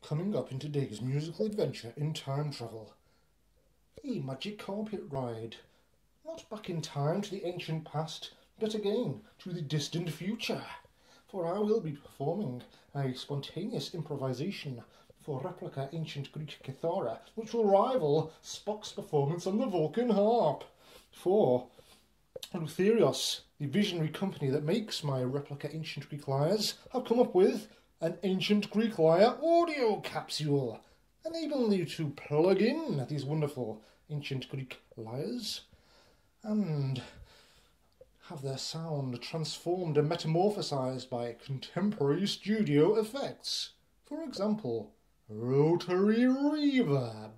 Coming up in today's musical adventure in time travel, a magic carpet ride. Not back in time to the ancient past, but again to the distant future. For I will be performing a spontaneous improvisation for replica ancient Greek kithara, which will rival Spock's performance on the Vulcan harp. For Luthieros, the visionary company that makes my replica ancient Greek lyres, have come up with an ancient Greek lyre audio capsule, enabling you to plug in these wonderful ancient Greek lyres and have their sound transformed and metamorphosized by contemporary studio effects. For example, rotary reverb.